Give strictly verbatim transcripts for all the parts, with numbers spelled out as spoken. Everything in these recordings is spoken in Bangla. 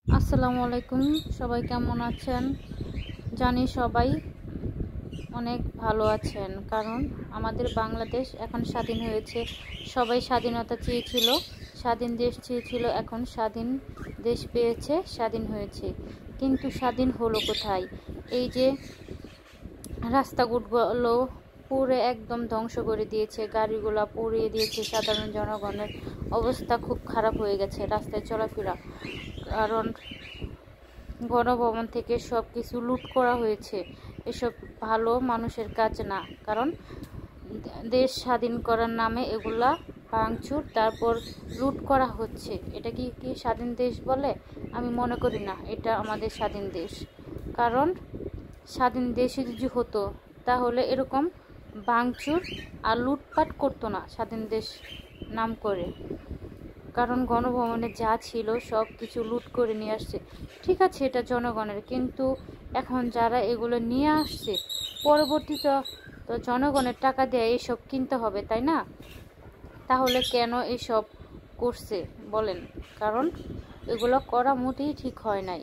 আসসালামু আলাইকুম। সবাই কেমন আছেন? জানি সবাই অনেক ভালো আছেন, কারণ আমাদের বাংলাদেশ এখন স্বাধীন হয়েছে। সবাই স্বাধীনতা চেয়েছিল, স্বাধীন দেশ চেয়েছিল, এখন স্বাধীন দেশ পেয়েছে, স্বাধীন হয়েছে। কিন্তু স্বাধীন হলো কোথায়? এই যে রাস্তাগুলো পুরে একদম ধ্বংস করে দিয়েছে, গাড়িগুলো পুড়িয়ে দিয়েছে, সাধারণ জনগণের অবস্থা খুব খারাপ হয়ে গেছে রাস্তায় চলাফেরা। কারণ গণভবন থেকে সব কিছু লুট করা হয়েছে। এসব ভালো মানুষের কাজ না, কারণ দেশ স্বাধীন করার নামে এগুলা ভাঙচুর তারপর লুট করা হচ্ছে। এটা কি কি স্বাধীন দেশ বলে? আমি মনে করি না এটা আমাদের স্বাধীন দেশ। কারণ স্বাধীন দেশে যদি হতো তাহলে এরকম ভাঙচুর আর লুটপাট করতো না স্বাধীন দেশ নাম করে। কারণ গণভবনে যা ছিল সব কিছু লুট করে নিয়ে আসছে। ঠিক আছে, এটা জনগণের, কিন্তু এখন যারা এগুলো নিয়ে আসছে পরবর্তীতে তো জনগণের টাকা দিয়ে এইসব কিনতে হবে, তাই না? তাহলে কেন এইসব করছে বলেন? কারণ এগুলো করা মোটেই ঠিক হয় নাই।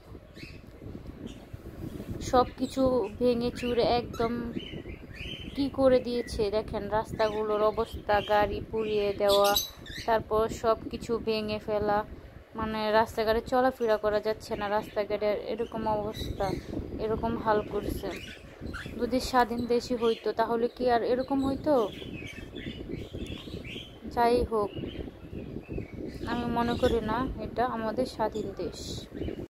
সব কিছু ভেঙে চুরে একদম কি করে দিয়েছে দেখেন, রাস্তাগুলোর অবস্থা, গাড়ি পুড়িয়ে দেওয়া, তারপর সব কিছু ভেঙে ফেলা, মানে রাস্তাঘাটে চলাফেরা করা যাচ্ছে না, রাস্তাঘাটের এরকম অবস্থা, এরকম হাল করছে। যদি স্বাধীন দেশই হইতো তাহলে কি আর এরকম হইতো? যাই হোক, আমি মনে করি না এটা আমাদের স্বাধীন দেশ।